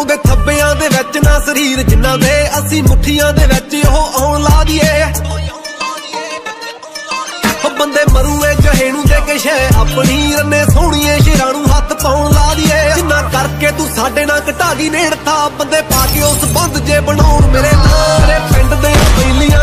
ਹੋਗੇ ਥੱਬਿਆਂ ਦੇ ਵਿੱਚ ਨਾ ਸਰੀਰ ਜਿੰਨਾ ਦੇ ਅਸੀਂ ਮੁੱਠੀਆਂ ਦੇ ਵਿੱਚ ਉਹ ਆਉਣ ਲਾ ਦੀਏ ਬੰਦੇ ਮਰੂਏ ਜਹੇ ਨੂੰ ਦੇ ਕੇ ਸ਼ੈ ਆਪਣੀ ਰੰਨੇ ਸੋਹਣੀਏ ਸ਼ੇਰਾਂ ਨੂੰ ਹੱਥ ਪਾਉਣ ਲਾ ਦੀਏ ਜਿੰਨਾ ਕਰਕੇ ਤੂੰ ਸਾਡੇ ਨਾਲ ਘਟਾ ਗਈ ਨੇੜਤਾ ਬੰਦੇ ਪਾ ਕੇ ਉਸ ਬੰਦ ਜੇ ਬਣਾਉਣ ਮੇਰੇ ਨਾਲ ਤੇਰੇ ਪਿੰਡ ਦੇ ਪਹਿਲੀਆਂ